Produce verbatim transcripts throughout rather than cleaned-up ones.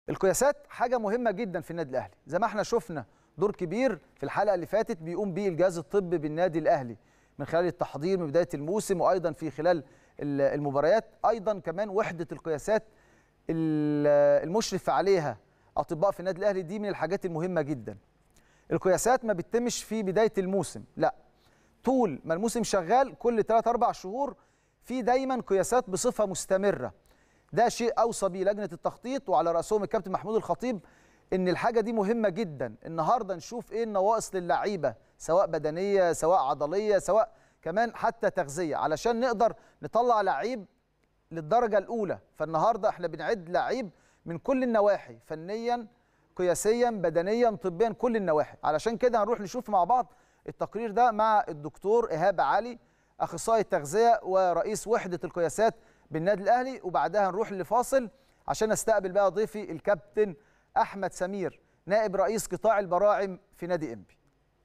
القياسات حاجة مهمة جدا في النادي الأهلي، زي ما احنا شفنا دور كبير في الحلقة اللي فاتت بيقوم بيه الجهاز الطبي بالنادي الأهلي من خلال التحضير من بداية الموسم، وأيضا في خلال المباريات. أيضا كمان وحدة القياسات المشرف عليها أطباء في النادي الأهلي، دي من الحاجات المهمة جدا. القياسات ما بتتمش في بداية الموسم، لا، طول ما الموسم شغال كل ثلاثة أربعة شهور في دايما قياسات بصفة مستمرة. ده شيء أوصى به لجنة التخطيط وعلى رأسهم الكابتن محمود الخطيب، إن الحاجة دي مهمة جدا. النهاردة نشوف إيه النواقص للاعيبة، سواء بدنية سواء عضلية سواء كمان حتى تغذية، علشان نقدر نطلع لعيب للدرجة الأولى. فالنهاردة احنا بنعد لعيب من كل النواحي، فنيا قياسيا بدنيا طبيا، كل النواحي. علشان كده هنروح نشوف مع بعض التقرير ده مع الدكتور إيهاب علي، أخصائي التغذية ورئيس وحدة القياسات بالنادي الأهلي، وبعدها نروح لفاصل عشان نستقبل بقى ضيفي الكابتن أحمد سمير، نائب رئيس قطاع البراعم في نادي إنبي.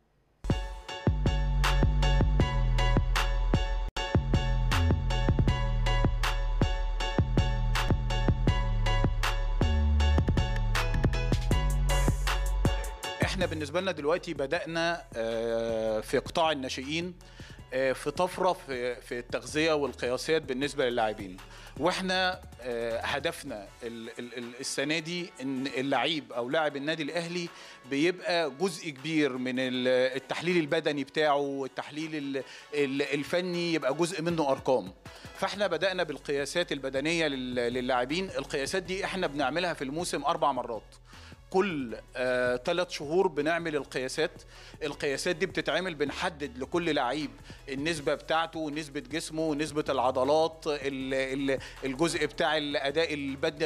احنا بالنسبة لنا دلوقتي بدأنا في قطاع الناشئين في طفرة في في التغذية والقياسات بالنسبة للاعبين، واحنا هدفنا السنة دي ان اللعيب او لاعب النادي الاهلي بيبقى جزء كبير من التحليل البدني بتاعه والتحليل الفني يبقى جزء منه ارقام. فاحنا بدأنا بالقياسات البدنية للاعبين. القياسات دي احنا بنعملها في الموسم اربع مرات، كل ثلاث آه شهور بنعمل القياسات. القياسات دي بتتعمل بنحدد لكل لعيب النسبة بتاعته، نسبة جسمه، نسبة العضلات، الجزء بتاع الأداء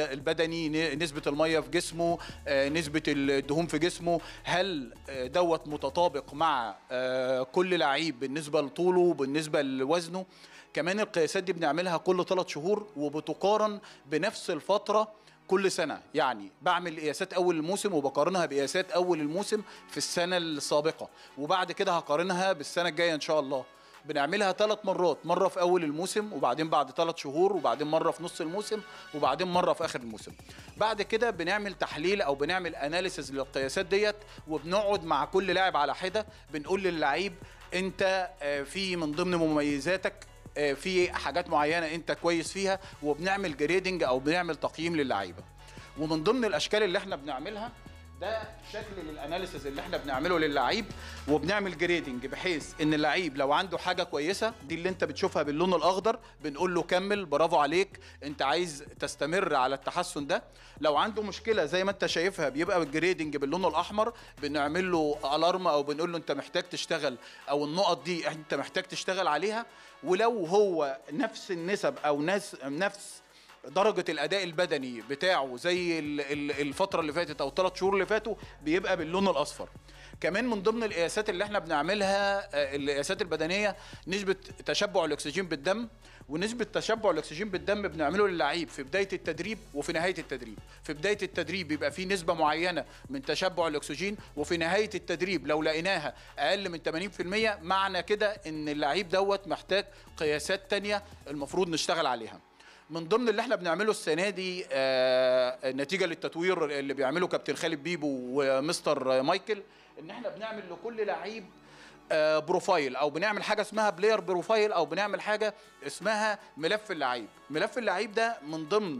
البدني، نسبة المية في جسمه، آه نسبة الدهون في جسمه، هل آه دوت متطابق مع آه كل لعيب بالنسبة لطوله بالنسبة لوزنه. كمان القياسات دي بنعملها كل ثلاث شهور وبتقارن بنفس الفترة كل سنة، يعني بعمل قياسات أول الموسم وبقارنها بقياسات أول الموسم في السنة السابقة، وبعد كده هقارنها بالسنة الجاية إن شاء الله. بنعملها ثلاث مرات، مرة في أول الموسم وبعدين بعد ثلاث شهور وبعدين مرة في نص الموسم وبعدين مرة في آخر الموسم. بعد كده بنعمل تحليل أو بنعمل أناليسز للقياسات ديت، وبنقعد مع كل لاعب على حدة بنقول للعيب أنت في من ضمن مميزاتك في حاجات معينة انت كويس فيها، وبنعمل جريدنج او بنعمل تقييم للعيبة. ومن ضمن الاشكال اللي احنا بنعملها ده شكل للاناليسز اللي احنا بنعمله للعيب، وبنعمل جريدنج بحيث ان اللعيب لو عنده حاجه كويسه دي اللي انت بتشوفها باللون الاخضر بنقول له كمل، برافو عليك، انت عايز تستمر على التحسن ده. لو عنده مشكله زي ما انت شايفها بيبقى الجريدنج باللون الاحمر، بنعمل له الارم او بنقول له انت محتاج تشتغل، او النقط دي انت محتاج تشتغل عليها. ولو هو نفس النسب او نفس درجة الأداء البدني بتاعه زي الفترة اللي فاتت أو الثلاث شهور اللي فاتوا بيبقى باللون الأصفر. كمان من ضمن القياسات اللي احنا بنعملها القياسات البدنية نسبة تشبع الأكسجين بالدم، ونسبة تشبع الأكسجين بالدم بنعمله للعيب في بداية التدريب وفي نهاية التدريب. في بداية التدريب بيبقى في نسبة معينة من تشبع الأكسجين، وفي نهاية التدريب لو لقيناها أقل من ثمانين بالمية معنى كده إن اللعيب دوت محتاج قياسات تانية المفروض نشتغل عليها. من ضمن اللي احنا بنعمله السنه دي آه نتيجه للتطوير اللي بيعمله كابتن خالد بيبو ومستر مايكل، ان احنا بنعمل لكل لعيب آه بروفايل، او بنعمل حاجه اسمها بلاير بروفايل، او بنعمل حاجه اسمها ملف اللعيب. ملف اللعيب ده من ضمن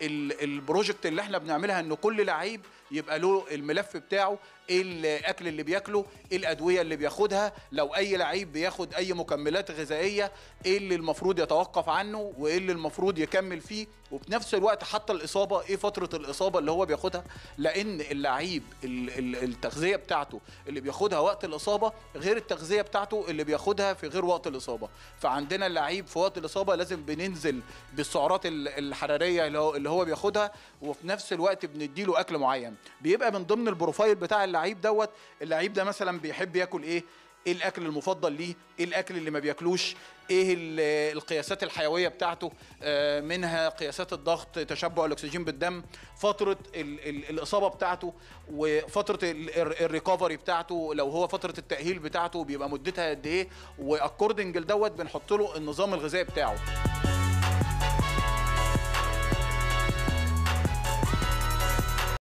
البروجكت اللي احنا بنعملها، ان كل لعيب يبقى له الملف بتاعه، ايه الاكل اللي بياكله، ايه الادويه اللي بياخدها، لو اي لعيب بياخد اي مكملات غذائيه ايه اللي المفروض يتوقف عنه وايه اللي المفروض يكمل فيه، وفي نفس الوقت حتى الاصابه ايه فتره الاصابه اللي هو بياخدها، لان اللعيب التغذيه بتاعته اللي بياخدها وقت الاصابه غير التغذيه بتاعته اللي بياخدها في غير وقت الاصابه. فعندنا اللعيب في وقت الاصابه لازم بننزل بالسعرات الحراريه اللي هو بياخدها، وفي نفس الوقت بنديله اكل معين. بيبقى من ضمن البروفايل بتاع اللعيب دوت اللعيب ده مثلا بيحب ياكل ايه، ايه الاكل المفضل ليه، ايه الاكل اللي ما بياكلوش، ايه القياسات الحيويه بتاعته، منها قياسات الضغط، تشبع الاكسجين بالدم، فتره الاصابه بتاعته، وفتره الريكفري بتاعته، لو هو فتره التاهيل بتاعته بيبقى مدتها قد ايه، واكوردنج لدوت بنحط له النظام الغذائي بتاعه.